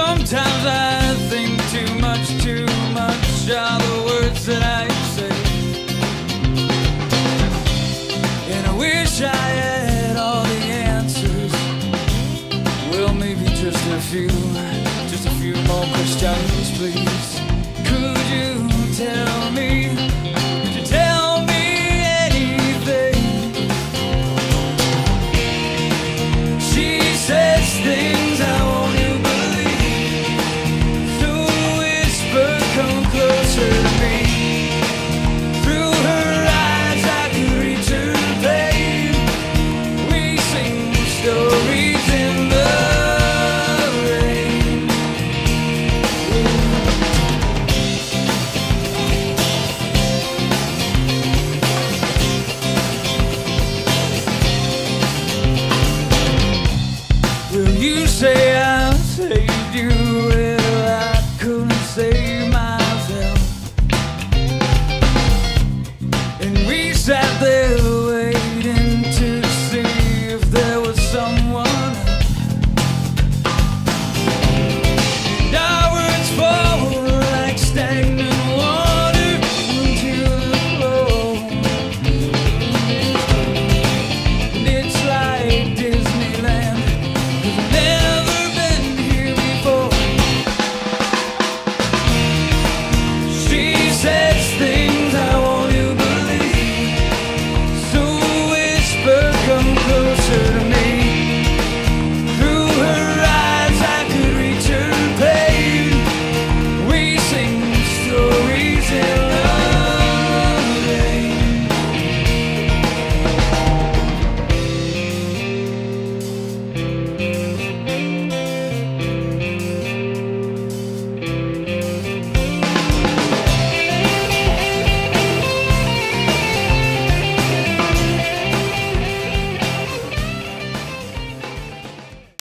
Sometimes I think too much are the words that I say. And I wish I had all the answers. Well, maybe just a few more questions, please. Could you tell me? Could you tell me anything? She says things I want to believe. So whisper, come closer to me. Through her eyes I can reach her pain. We sing stories in the rain. Well, you say I saved you. Well, I couldn't save myself. And we sat there waiting to see if there was someone else. And our words fall like stagnant water into the flow. And it's like Disneyland, 'cause I've never been here before. She says things I want to believe. So whisper, come closer to me.